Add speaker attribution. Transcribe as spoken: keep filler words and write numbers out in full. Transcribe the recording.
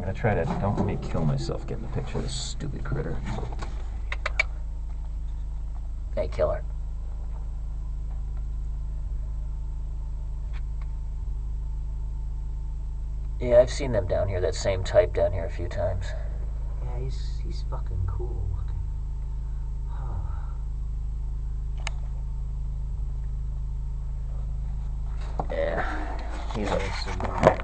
Speaker 1: gonna try to, don't let me kill myself getting a picture of this stupid critter.
Speaker 2: Hey, killer. Yeah, I've seen them down here, that same type down here a few times.
Speaker 3: Yeah, he's, he's fucking cool looking.
Speaker 2: Yeah, he's a,